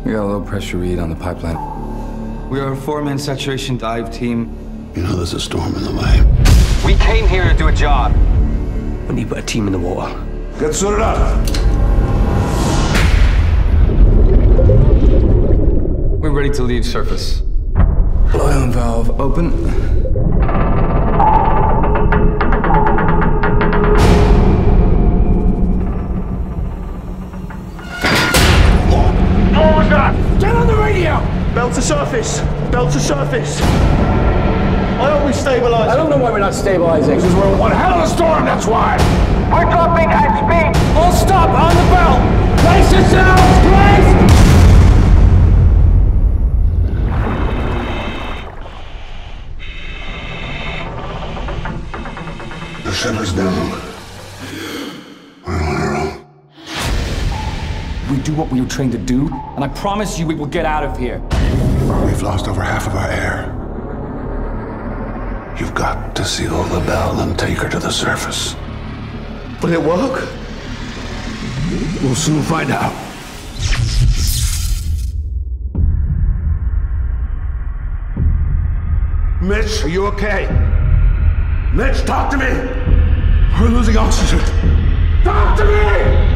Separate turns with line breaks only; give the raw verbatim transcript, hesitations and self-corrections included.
We got a low pressure read on the pipeline. We are a four-man saturation dive team.
You know there's a storm in the way.
We came here to do a job.
We need to put a team in the water.
Get sorted out.
We're ready to leave surface. Oil valve open.
What was that?
Get on the radio!
Belt to surface! Belt to surface! I hope we stabilize.
I don't know why we're not stabilizing.
Because we're in one hell of a storm, that's why!
We're dropping at speed.
All stop on the belt! Place yourselves, please!
The shutter's down. We're on our own.
We do what we were trained to do, and I promise you we will get out of here.
We've lost over half of our air. You've got to seal the bell and take her to the surface.
Will it work?
We'll soon find out. Mitch, are you okay? Mitch, talk to me! We're losing oxygen. Talk to me!